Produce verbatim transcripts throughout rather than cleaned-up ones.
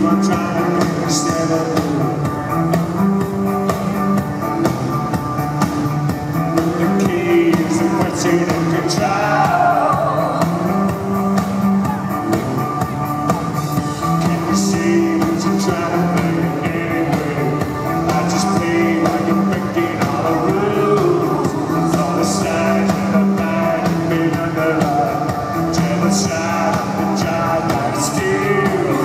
on trying to understand it. The key is the question of control. Can you see what you're trying to make anyway? I just play like you're breaking all the rules. All the signs in the mind have been underlined. Tell the side of the job like steel.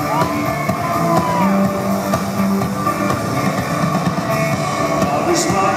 Smile.